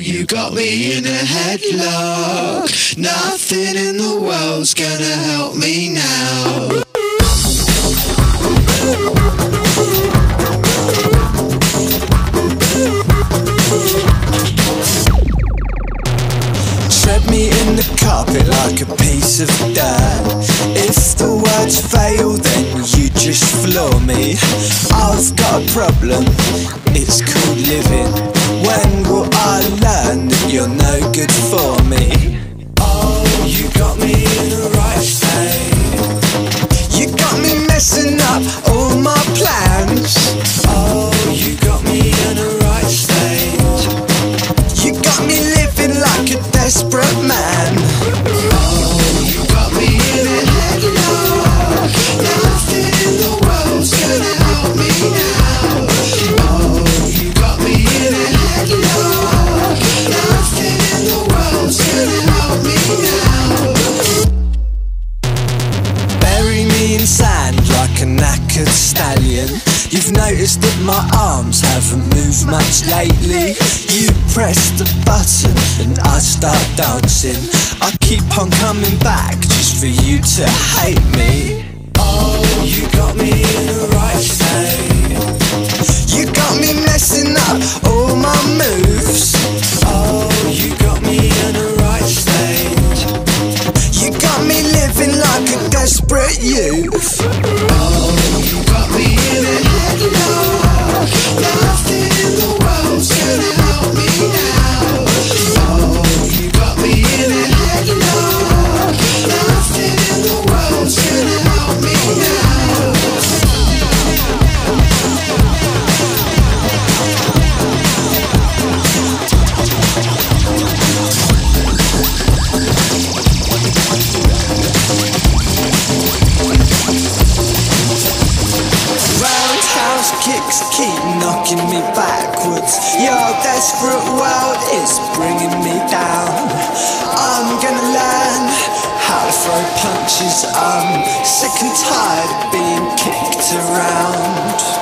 you got me in a headlock. Nothing in the world's gonna help me now. Tread me in the carpet like a piece of dirt. If the words fail, then you just floor me. I've got a problem, it's called living. When will I learn that you're no good for me? Oh, you got me in the right state. You got me messing up all my plans. Oh, you got me in the right state. You got me living like a desperate man. Oh, you got me in a headlock. Nothing in the world's gonna help me now. Oh, you got me in a headlock. Nothing in the world's gonna help me now. Bury me in sand like a knackered stallion. You've noticed that my arms haven't moved much lately. You press the button and I start dancing. I keep on coming back just for you to hate me. Oh, you got me in the right state. You got me messing up all my moves. Oh, you got me in the right state. You got me living like a desperate youth. Oh, you got me in a headlock. Nothing in the world's gonna help me now. Oh, you got me in a headlock. Nothing in the world's gonna help me now. Roundhouse kicks keep knocking me backwards. Your desperate world is bringing me down. I'm gonna learn how to throw punches. I'm sick and tired of being kicked around.